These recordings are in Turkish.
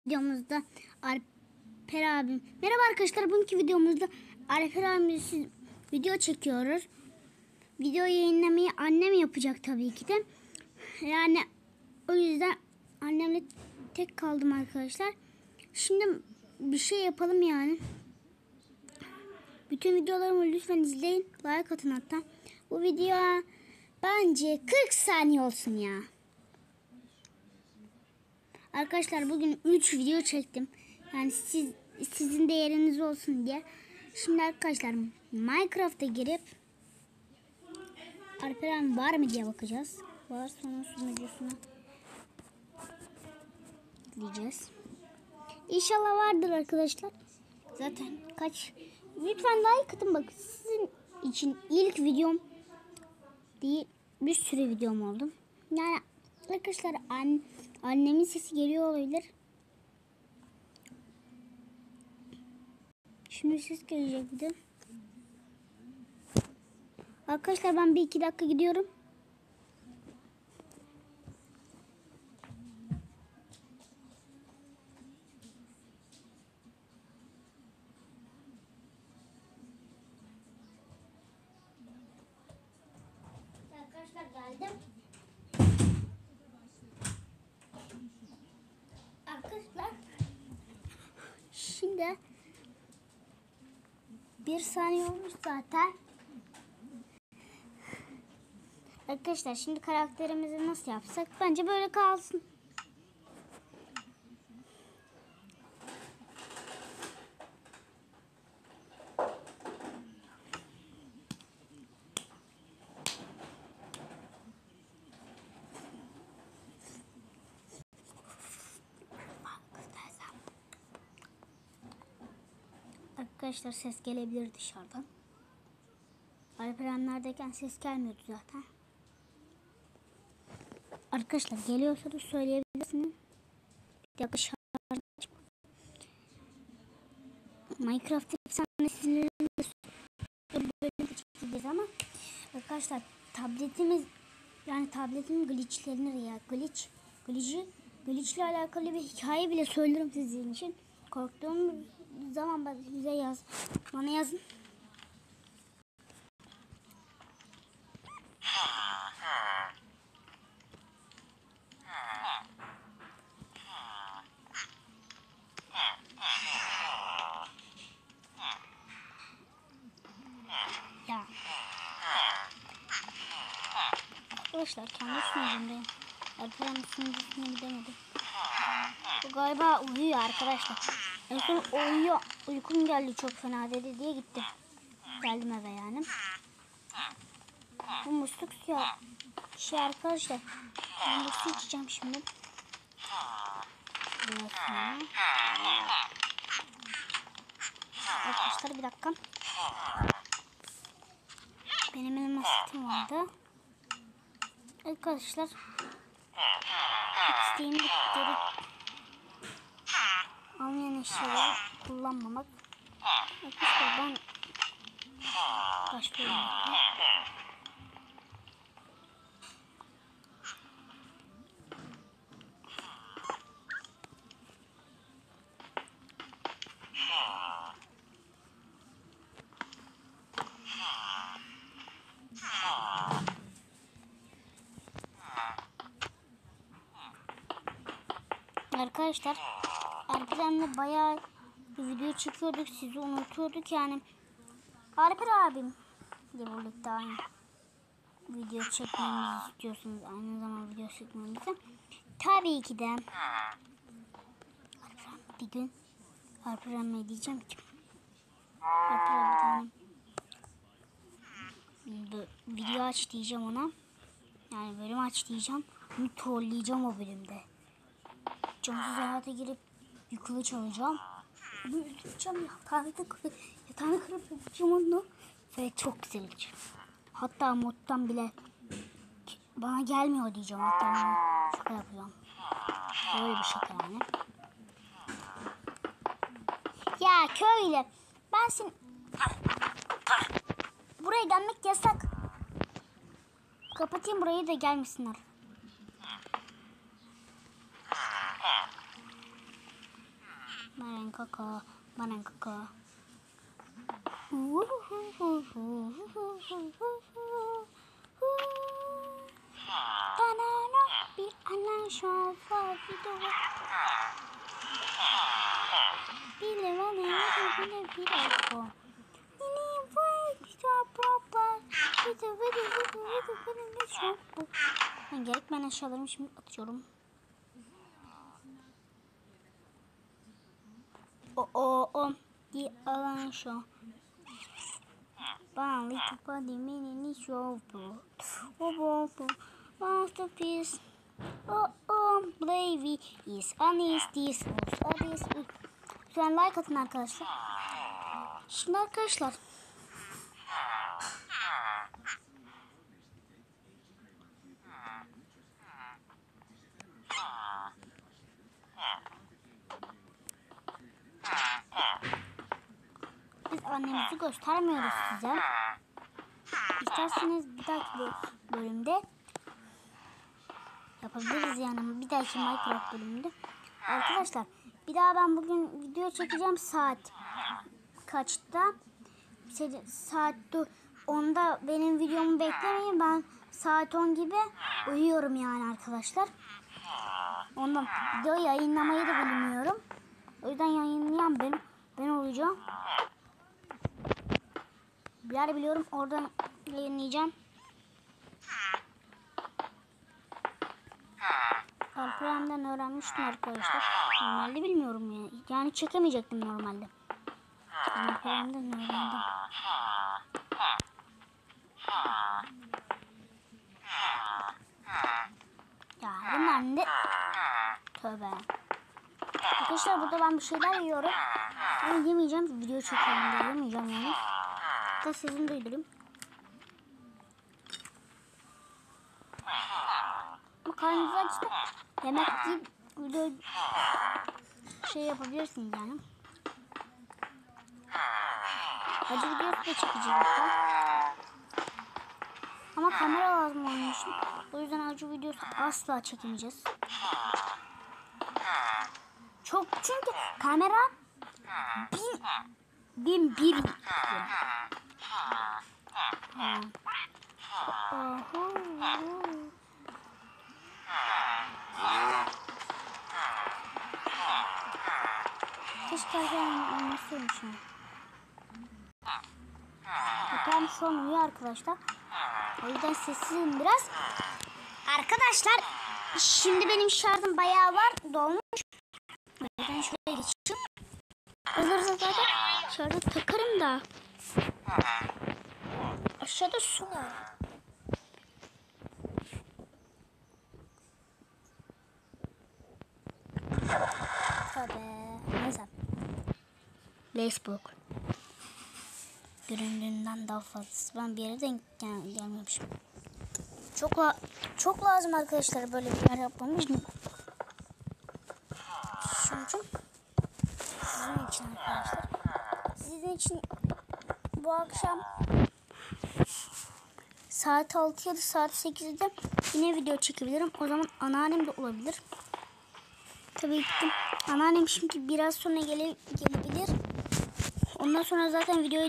videomuzda Alper abim. Merhaba arkadaşlar, bugünkü videomuzda Alper abimiz video çekiyoruz. Video yayınlamayı annem yapacak tabii ki de. Yani o yüzden annemle tek kaldım arkadaşlar. Şimdi bir şey yapalım yani. Bütün videolarımı lütfen izleyin. Like atın hatta. Bu video bence 40 saniye olsun ya. Arkadaşlar bugün 3 video çektim. Yani sizin de yeriniz olsun diye. Şimdi arkadaşlar Minecraft'a girip Alperen var mı diye bakacağız. Var, sonra sunucusuna diyeceğiz. İnşallah vardır arkadaşlar. Zaten kaç. Lütfen like atın, bak sizin için ilk videom değil, bir sürü videom oldu. Yani arkadaşlar annemin sesi geliyor olabilir. Şimdi ses gelecek bir de. Arkadaşlar ben bir 2 dakika gidiyorum. Arkadaşlar geldim. Arkadaşlar şimdi 1 saniye olmuş zaten. Arkadaşlar şimdi karakterimizi nasıl yapsak? Bence böyle kalsın. Arkadaşlar ses gelebilir dışarıdan. Alperenlerdeyken ses gelmiyordu zaten. Arkadaşlar geliyorsa da söyleyebilirsiniz. Bir dakika şarj. Minecraft efsanesini bölüm çekeceğiz ama arkadaşlar tabletimin glitchlerini ya glitch ile alakalı bir hikaye bile söylerim sizin için. Korktuğum zaman bana yazın. Ya. Arkadaşlar kendi sunucumdayım. Alperen'in sunucusuna gidemedim. Bu galiba uyuyor arkadaşlar. En son uyuyor. Uykum geldi çok fena dedi diye gittim. Geldim eve yani. Bu musluk suyu arkadaşlar. Ben de su içeceğim şimdi. Arkadaşlar bir dakika. Benim elim asitim vardı. Arkadaşlar isteğim dedi. Almayan eşyaları kullanmamak. Arkadaşlar ben başlıyorum. Arkadaşlar Alperen'le bayağı bir video çekiyorduk, sizi unutuyorduk yani. Alper abim ile birlikte aynı video çekmemizi istiyorsunuz, aynı zamanda video çekmemizi. Tabii ki de Alperen bir gün Alperen'le diyeceğim ki Alperen bir tane video aç diyeceğim ona. Yani bölüm aç diyeceğim. Onu trolleyeceğim o bölümde. Camsız hayata girip bir kılıç alacağım. Onu öldüreceğim, yatağını kırıp öldüreceğim onu. Ve çok güzel olacak. Hatta moddan bile bana gelmiyor diyeceğim. Hatta onu şaka yapacağım. Böyle bir şaka yani. Ya köylü, ben seni... Buraya gelmek yasak. Kapatayım burayı da gelmesinler. Bana kaka. Bana kaka. Banana bir anan şafa video. Bile bana bir akko. Ben gerekmeyen eşyalarımı şimdi atıyorum. O di alan şu. Bana little body mini show. O masterpiece. Blavey is honest this lütfen like atın arkadaşlar. Şimdi arkadaşlar biz annemizi göstermiyoruz size. İsterseniz bir dahaki bölümde yapabiliriz yani, bir dahaki Minecraft bölümünde. Arkadaşlar bir daha ben bugün video çekeceğim saat kaçta? Saat 10'da benim videomu beklemeyin, ben saat 10 gibi uyuyorum yani arkadaşlar. Ondan video yayınlamayı da bilmiyorum. O yüzden yayınlayan ben olacağım. Bir yer biliyorum, oradan yayınlayacağım. Alperen'den öğrenmiştim arkadaşlar. Normalde bilmiyorum ya. Yani çekemeyecektim normalde. Alperen'den öğrendim. Ya bunlar ne? Tövbe. Arkadaşlar burada ben bir şeyler yiyorum. Ama yemeyeceğim. Video çekiyorum diye yemeyeceğim yani. Da sizin duydurayım. Bu karnınızı açtı. Yemek yiyip video şey yapabilirsiniz yani. Acı videosu da çekeceğim. Ama kamera lazım onun için. O yüzden acı videosu asla çekemeyeceğiz. Çok, çünkü kamera 1001. Keşke olmasaymışım. Bakalım şu an uyuyor arkadaşlar. O yüzden sessizim biraz. Arkadaşlar şimdi benim şarjım bayağı var, dolmuş. O yüzden şöyle geçeyim. Olursa zaten şarjı takarım da. Aşağıda su var. Tabii. Neyse. Facebook. Göründüğünden daha fazlası. Ben bir yere denk gelmemişim. Çok lazım arkadaşlar böyle bir yer yapmamız. Şuncum. Sizin için arkadaşlar. Sizin için bu akşam saat 6 ya da saat 8'de yine video çekebilirim. O zaman anneannem de olabilir. Tabii ki anneannem şimdi biraz sonra gelebilir. Ondan sonra zaten videoyu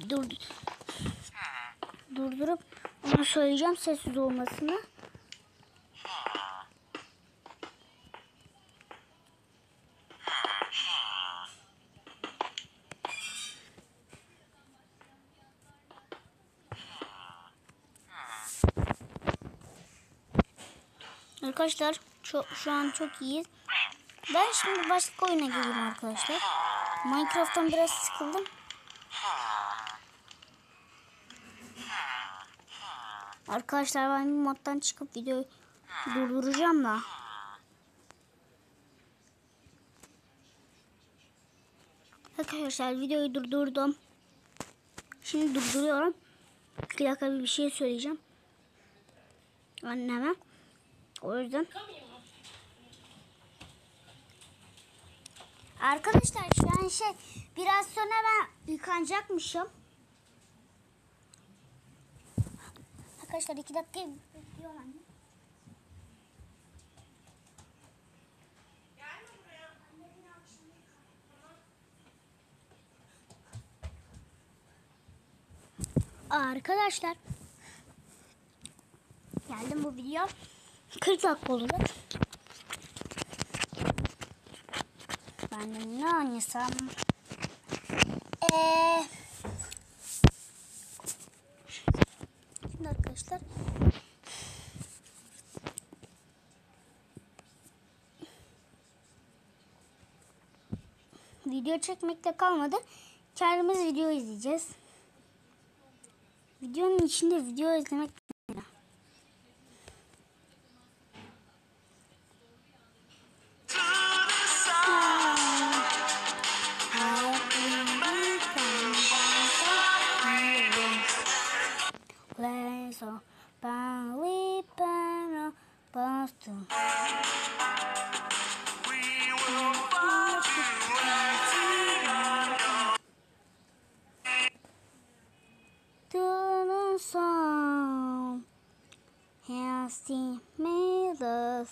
durdurup ona söyleyeceğim sessiz olmasını. Arkadaşlar şu an çok iyiyiz. Ben şimdi başka oyuna gireyim arkadaşlar. Minecraft'tan biraz sıkıldım. Arkadaşlar ben bir moddan çıkıp videoyu durduracağım da. Arkadaşlar videoyu durdurdum. Şimdi durduruyorum. Bir dakika bir şey söyleyeceğim anneme. O yüzden. Arkadaşlar şu an biraz sonra ben yıkanacakmışım. Arkadaşlar 2 dakika bekliyorum anne. Arkadaşlar geldim, bu video 40 dakika olacak. Ben de ne oynasam? Şimdi arkadaşlar video çekmekte kalmadı. Kendimiz video izleyeceğiz. Videonun içinde video izlemek so Bali Pano Boston. To the song has seen me love.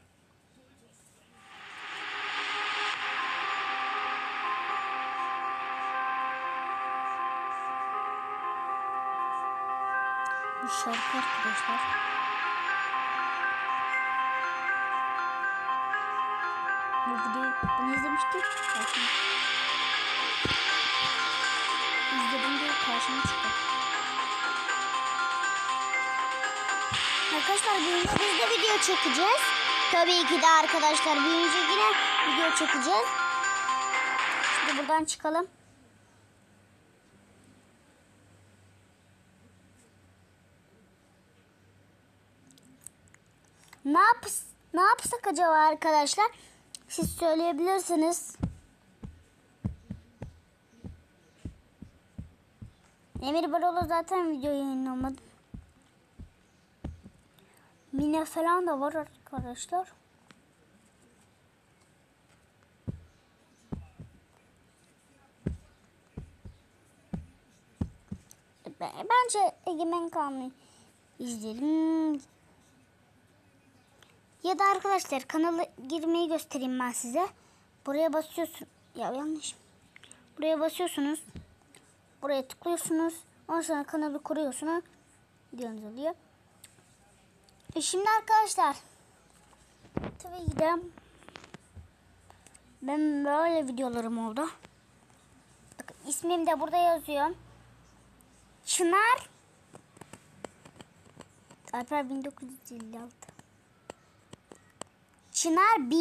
Bu şarkı arkadaşlar. Bu videoyu ben izlemiştim. İzledim diye karşıma çıktı. Arkadaşlar büyünce biz de video çekeceğiz. Tabii ki de arkadaşlar büyünce yine video çekeceğiz. Şimdi buradan çıkalım. Ne yapsak acaba arkadaşlar? Siz söyleyebilirsiniz. Emir Barolo zaten video yayınlamadı. Mine falan da var arkadaşlar. Bence Egemen Kanunu izleyelim. Ya da arkadaşlar kanala girmeyi göstereyim ben size. Buraya basıyorsun. Ya yanlış. Buraya basıyorsunuz. Buraya tıklıyorsunuz. Ondan sonra kanalı kuruyorsunuz. Videonuz oluyor. Şimdi arkadaşlar. Tabii ki de ben böyle videolarım oldu. Bakın ismim de burada yazıyor. Çınar Alper 1956. Çınar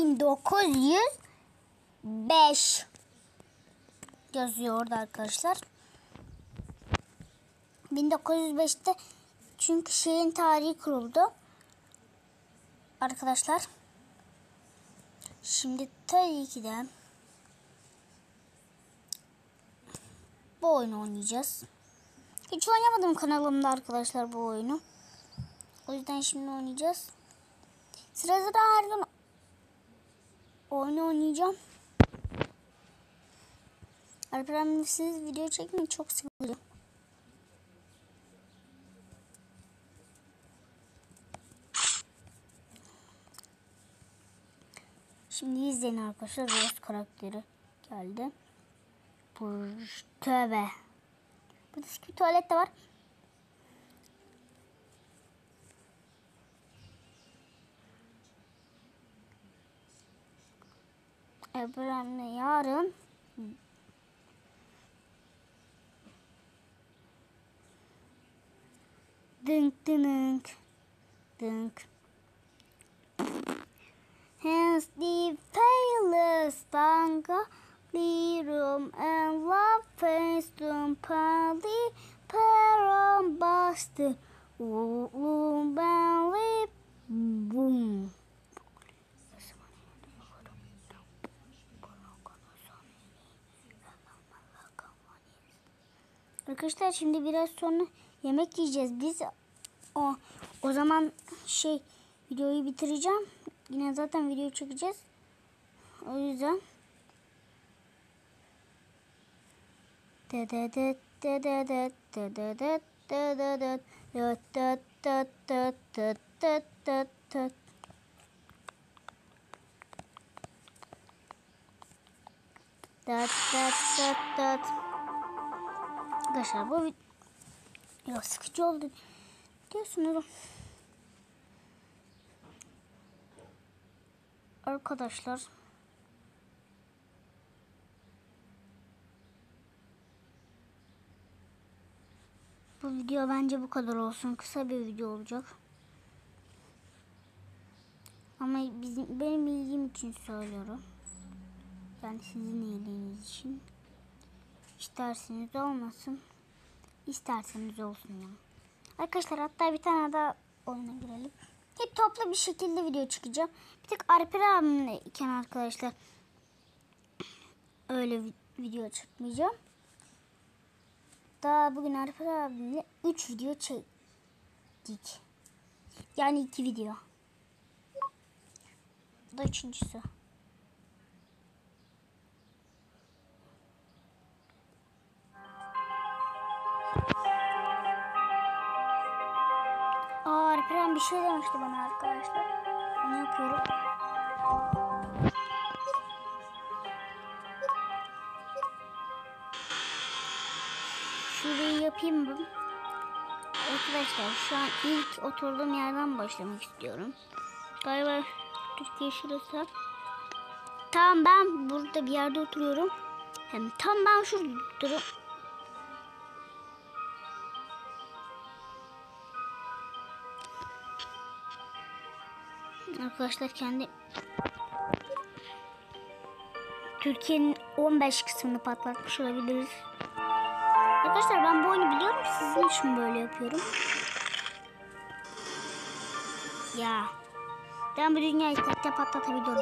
1905 yazıyor orada arkadaşlar. 1905'te çünkü şeyin tarihi kuruldu. Arkadaşlar. Şimdi tabii ki de bu oyunu oynayacağız. Hiç oynamadım kanalımda arkadaşlar bu oyunu. O yüzden şimdi oynayacağız. Sıra sıra her gün oyunu oynayacağım. Alper'imle siz video çekmeyi çok sıkılıyor. Şimdi izleyin arkadaşlar. Rose karakteri geldi. Tövbe. Burada bir tuvalet de var. Ebru'mle yarın dınk dınk dınk. Hence the palace tanga lirum and love face to pali peron bastı ulum belly boom. Arkadaşlar şimdi biraz sonra yemek yiyeceğiz biz. O zaman videoyu bitireceğim. Yine zaten video çekeceğiz. O yüzden arkadaşlar bu Ya sıkıcı oldu diyorsunuz. Arkadaşlar. Bu video bence bu kadar olsun. Kısa bir video olacak. Ama benim iyiliğim için söylüyorum. Yani sizin iyiliğiniz için. İsterseniz olmasın. İsterseniz olsun ya. Arkadaşlar hatta bir tane daha oyuna girelim. Hep toplu bir şekilde video çıkacağım. Bir tek Alper abimle iken arkadaşlar öyle video çıkmayacağım. Daha bugün Alper abimle 3 video çektik. Yani 2 video. Bu da üçüncüsü. Alper abi bir şey demişti bana arkadaşlar. Onu yapıyorum. Şurayı yapayım mı? Arkadaşlar şu an ilk oturduğum yerden başlamak istiyorum. Galiba Türkiye şurası. Tamam ben burada bir yerde oturuyorum. Hem tam ben şurada oturuyorum. Arkadaşlar kendi Türkiye'nin 15 kısmını patlatmış olabiliriz. Arkadaşlar ben bu oyunu biliyorum. Sizin için böyle yapıyorum. Ya. Ben bu dünyayı tekte patlatabiliyorum.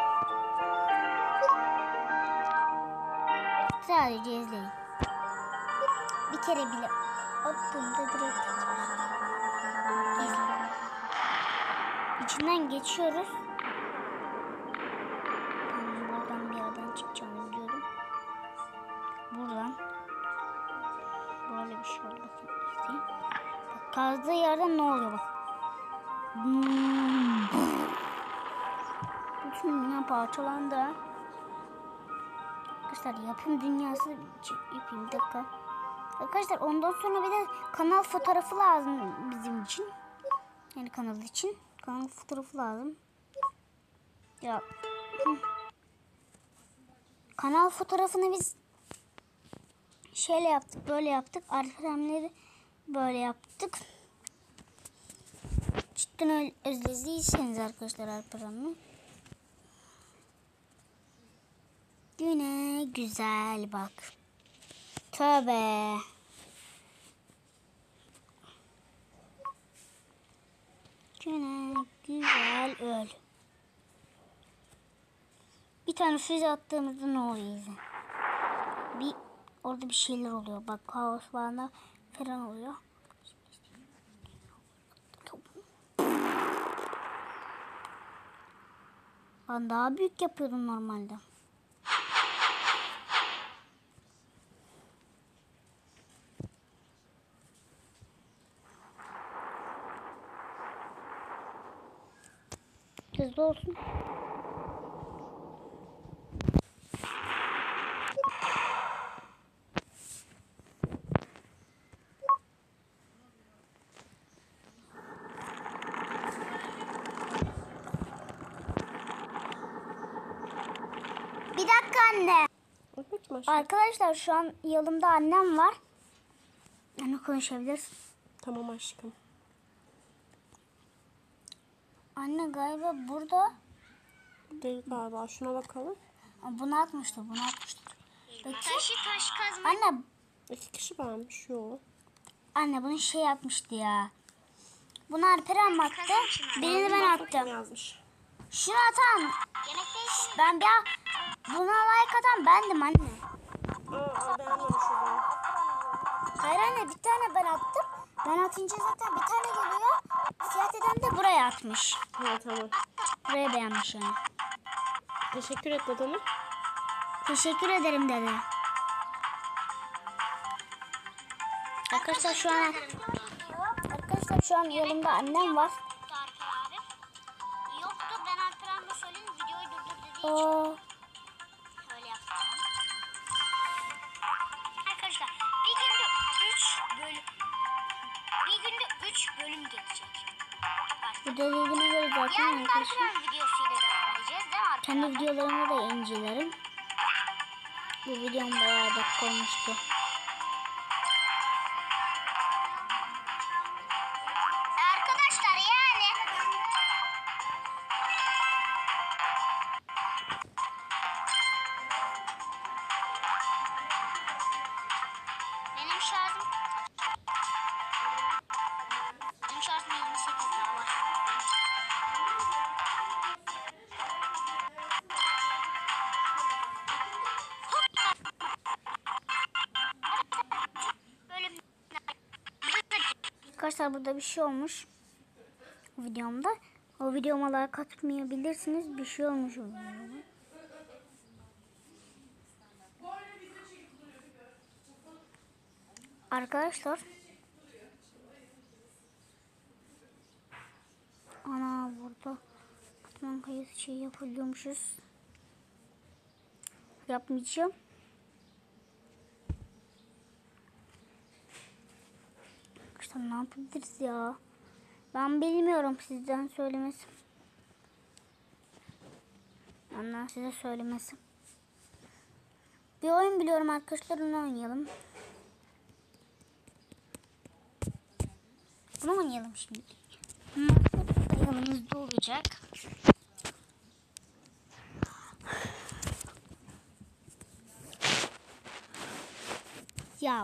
Sadece izleyin. Bir kere bile attığımda direkt izleyin. İçinden geçiyoruz. Buradan bir yerden çıkacağını biliyordum. Buradan. Böyle bir şey oldu. Bak kazdığı yerden ne oluyor bak. Bütün dünya parçalandı. Arkadaşlar yapım dünyası yapayım bir dakika. Arkadaşlar ondan sonra bir de kanal fotoğrafı lazım bizim için. Yani kanal için. Kanal fotoğrafı lazım. Ya. Kanal fotoğrafını biz şöyle yaptık, böyle yaptık. Arkamları böyle yaptık. Cidden özlediyseniz arkadaşlar Alperen'i. Güne güzel bak. Tövbe. Güne güzel öl. Bir tane füze attığımızda ne oluyor izle. Orada bir şeyler oluyor. Bak kaos falan oluyor. Ben daha büyük yapıyordum normalde. Hızlı olsun. Bir dakika anne. Arkadaşlar şu an yanımda annem var. Anne konuşabilirsin. Tamam aşkım. Anne galiba burada. Değil galiba. Şuna bakalım. Bunu atmıştı. Taşı taş kazma. Anne. 2 kişi varmış. Yok. Anne bunu şey yapmıştı ya. Bunu Alperen attı. Birini ben attım. Yazmış. Şunu atan. Ben buna like atan bendim anne. Beğenmemiş o zaman. Hayır anne bir tane ben attım. Ben atınca zaten bir tane geliyor. Siyah eden de buraya atmış. Ha tamam. Buraya beğenmiş yani. Teşekkür et dedene. Teşekkür ederim dede. Arkadaşlar şu an yanımda annem var. Yoktu ben Alperen'le söyleyeyim videoyu durdur dediği için öyle yaptım. Arkadaşlar bir günde 3 bölüm Burada dediğime göre zaten Yarın arkadaşlar. Darkroom videosuyla devam edeceğiz değil mi arkadaşlar? Kendi videolarımı da incelerim. Bu videom bayağı dakika olmuştu. Arkadaşlar yani. Benim şarjım kaç? Benim şarjım 28 daha var. Bölüm. Arkadaşlar burada bir şey olmuş. Videomda. O videoma like atmayabilirsiniz. Bir şey olmuş o videoma. Arkadaşlar. Ana burada katman kayısı şey yapıyormuşuz. Yapmayacağım. Arkadaşlar ne yapabiliriz ya? Ben bilmiyorum, sizden söylemesi. Ondan size söylemesi. Bir oyun biliyorum arkadaşlar, onu oynayalım. Bunu oynayalım şimdi. Yanımızda olacak. Ya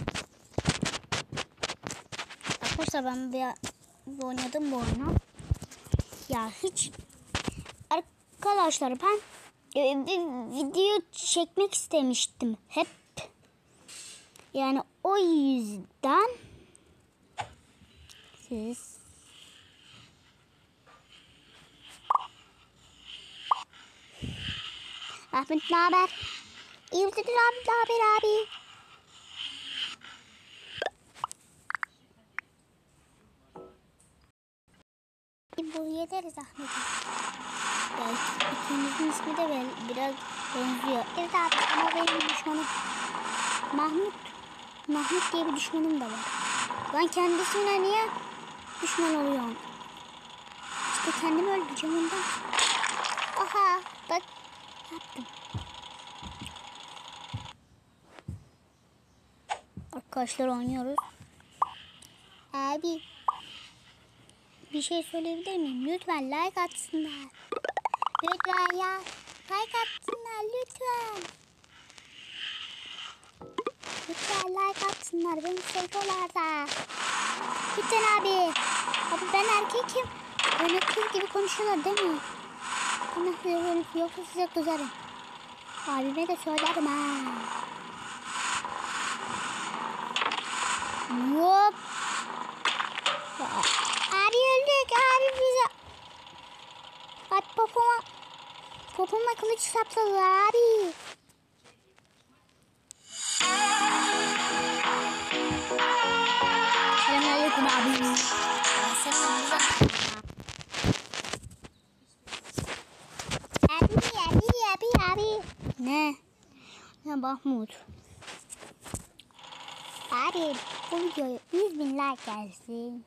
arkadaşlar ben bir oynadım bu oyunu. Ya hiç arkadaşlar ben bir video çekmek istemiştim hep. Yani o yüzden siz Ahmet ne haber? İyi misin abi? Ne haber abi? Bu yeteriz Ahmet'im. Ya ikimizin ismi de biraz benziyor. Evet abi ama benim düşmanım Mahmut diye bir düşmanım da var. Ben kendisine niye düşman oluyorum? İşte kendimi öldüreceğim ondan. Aha bak yaptım. Arkadaşlar oynuyoruz. Abi bir şey söyleyebilir miyim? Lütfen like atsınlar. Lütfen ya. Like atsınlar lütfen. Lütfen like atsınlar. Beni seviyorlar da. Lütfen abi. Abi ben erkekim. Böyle kız gibi konuşuyorlar değil mi? Yoksa size kızarım. Abime de söylerim ha. Hop. Abi öldük. Abi bize. Abi popoma kılıç sapladılar abi. Selamünaleyküm abi. Abi. Ne? Ne Mahmut? Abi bu videoya 100.000 like gelsin.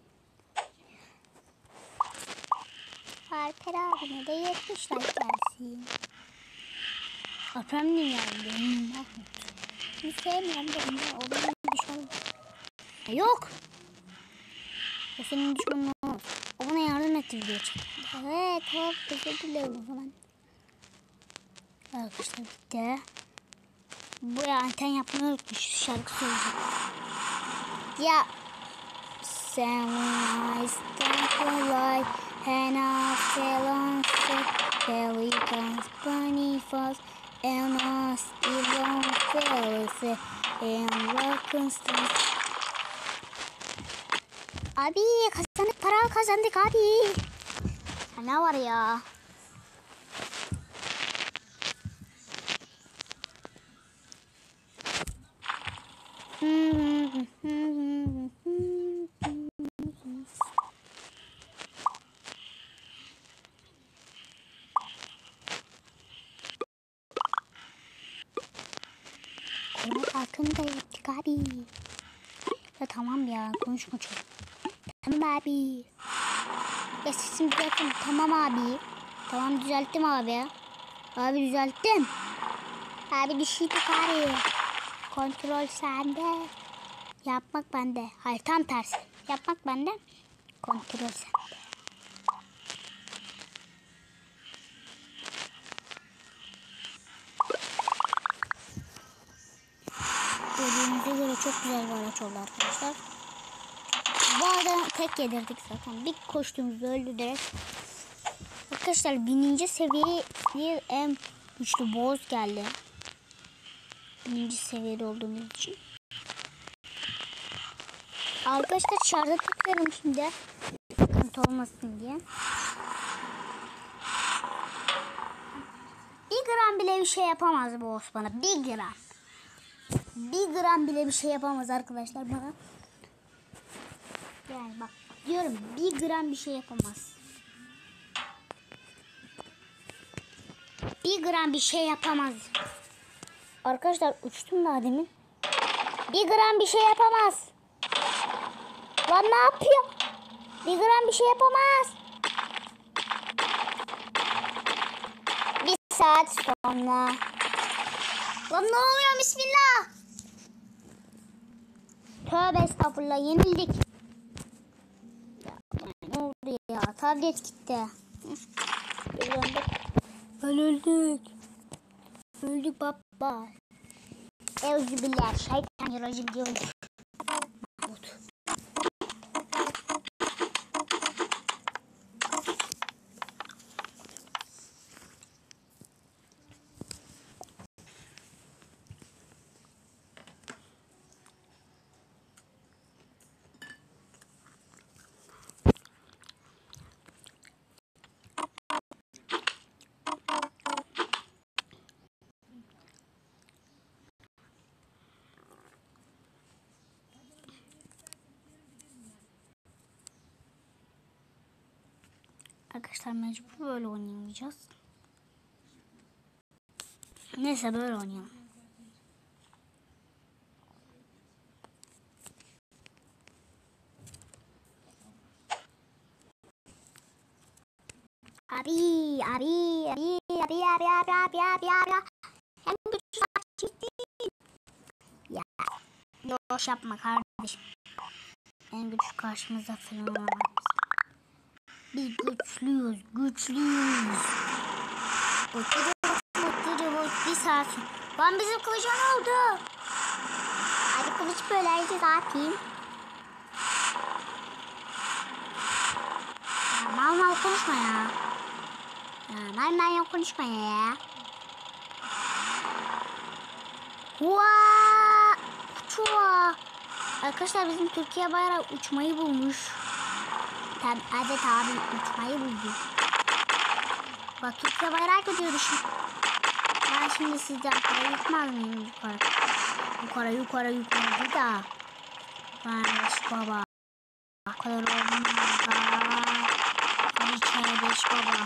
Alper abine de 70 like gelsin. Alper'im niye geldi? Mahmut. Hiç sevmiyorum dedim ya. O benim düşmanım. Yok. O senin düşmanın olmaz. O bana yardım etti diyor. Evet tamam. Özür dilerim o zaman. Arkadaşlar bitti. Bu anten yapmayı unutmuş. Şarkı söyleyecek. Ya. Sen I stand for life and I fell on set. Pelicans, bunny falls and I still on fell and welcome stars. Abi kazandık, para kazandık abi. Ne var ya? Koruma farkını da yaptık abi. Ya tamam ya konuşma çok. Tamam abi. Ya sesim düzelttim. Tamam abi. Tamam düzelttim abi. Abi düzelttim. Abi düşürdük abi. Kontrol sende. Yapmak bende. Hayır tam tersi. Yapmak bende. Kontrol sende. Gördüğünüze göre çok güzel bir araç oldu arkadaşlar. Bu arada tek yedirdik zaten. Bir koştuğumuzda öldü direkt. Arkadaşlar 1000. seviyeye en güçlü boss geldi. 1000. seviyede olduğumuz için. Arkadaşlar şarja tıklıyorum şimdi. Sıkıntı olmasın diye. 1 gram bile bir şey yapamaz bu boss bana. 1 gram. 1 gram bile bir şey yapamaz arkadaşlar bana. Yani bak diyorum 1 gram bir şey yapamaz. 1 gram bir şey yapamaz. Arkadaşlar uçtum daha demin. 1 gram bir şey yapamaz. Lan ne yapıyor? 1 gram bir şey yapamaz. 1 saat sonra. Lan ne oluyor bismillah. Tövbe estağfurullah yenildik. Ne oldu ya? Tablet gitti. Öldük. Öldük baba. Evzübillah. Şeytanirracim diyor. Mahmut. Arkadaşlar mecbur böyle oynayamayacağız. Neyse böyle oynayalım. Abi. En güçlü çıktı. Ya. Boş yapma kardeşim. En güçlü karşımızda falan olamaz. Biz güçlüyüz. Bir saat. Lan bizim kılıca ne oldu? Hadi kılıç böyleydi zaten. Ya mal konuşma ya. Ya mal konuşma ya. Uçuğa. Arkadaşlar bizim Türkiye bayrağı uçmayı bulmuş. Evet abi uçmayı buldu. Bak Türkiye bayrağı gidiyordu şimdi. Ben şimdi sizden para yıkmaz mıyım yukarı bir daha. Kardeş baba. O kadar olmaz da. Hadi çay beş baba.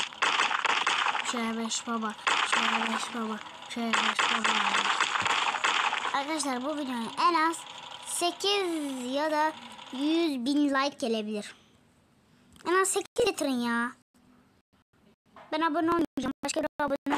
Arkadaşlar bu videoya en az 8 ya da 100.000 like gelebilir. En az 8 getirin ya. Ben abone olmayacağım. Başka bir abone olmayacağım.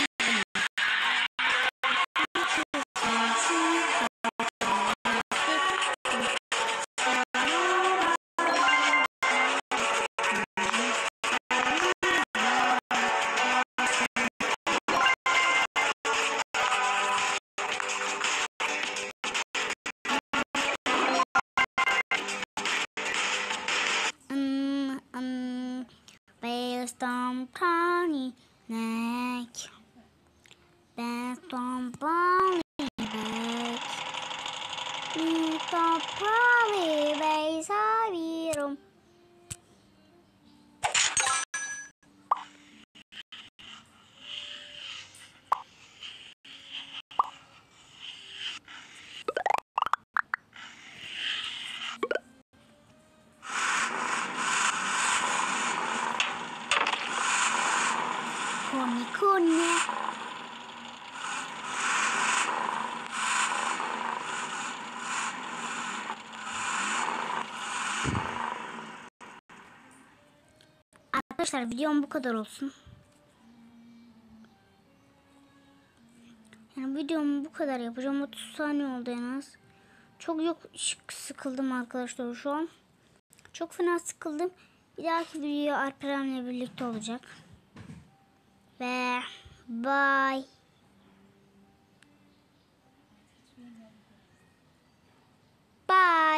Based on Connie neck. Based on Bonnie neck. Based on Polly base avirum. Connie. Arkadaşlar videom bu kadar olsun. Yani videomu bu kadar yapacağım. 30 saniye oldu en az. Çok sıkıldım arkadaşlar şu an. Çok fena sıkıldım. Bir dahaki video Alperen'le birlikte olacak. Ve bye. Bye.